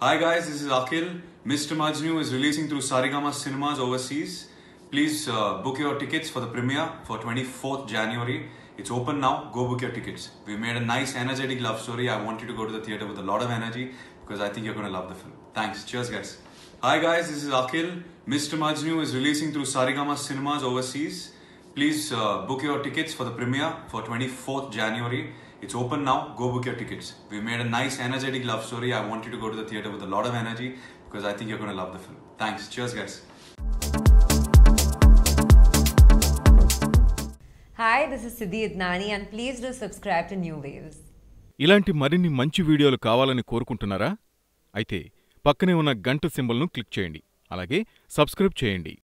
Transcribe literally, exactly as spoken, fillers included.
Hi guys, this is Akhil. Mister Majnu is releasing through Saregama Cinemas overseas. Please uh, book your tickets for the premiere for twenty-fourth January. It's open now. Go book your tickets. We made a nice, energetic love story. I want you to go to the theatre with a lot of energy because I think you're going to love the film. Thanks. Cheers, guys. Hi guys, this is Akhil. Mister Majnu is releasing through Saregama Cinemas overseas. Please uh, book your tickets for the premiere for twenty-fourth January. It's open now. Go book your tickets. We made a nice, energetic love story. I want you to go to the theatre with a lot of energy because I think you're going to love the film. Thanks. Cheers, guys. Hi, this is Siddhi Idnani and please do subscribe to New Waves. ఇలాంటి మరిన్ని మంచి వీడియోలు కావాలని కోరుకుంటున్నారా? అయితే పక్కనే ఉన్న గంట సింబల్ను click చేయండి. అలాగే సబ్స్క్రైబ్ చేయండి.